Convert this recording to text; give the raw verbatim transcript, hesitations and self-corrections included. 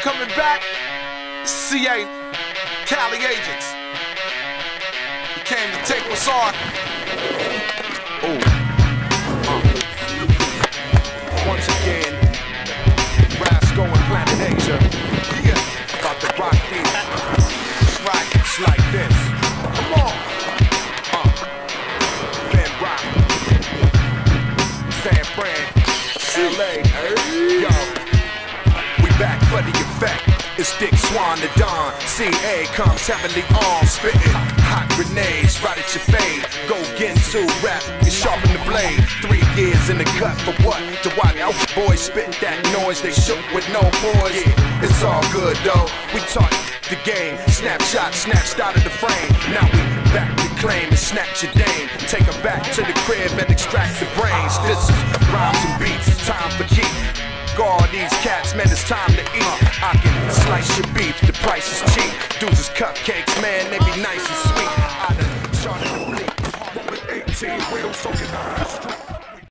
coming back. C A, Cali agents. We came to take what's on. Ooh. Uh. Once again, Rasco and Planet Asia. Yeah. About to rock these. It's right, it's like this. Come on. Uh. Ben Rock. San Fran. L A. Yo. We back for the effect. It's Dick Swan the Don. C A comes heavily armed, spitting hot grenades right at your fade. Go Gensu rap and sharpen the blade. Three years in the cut for what? To watch our boys spit that noise. They shook with no boys. Yeah, it's all good though. We taught the game. Snapshot snatched out of the frame. Now we back to claim and snatch your dame. Take her back to the crib and extract the brains. This is rhymes and beats. It's time for keep. All these cats, man, it's time to eat. I can slice your beef, the price is cheap. Dudes is cupcakes, man, they be nice and sweet. I done charted the bleak with eighteen wheels soaking.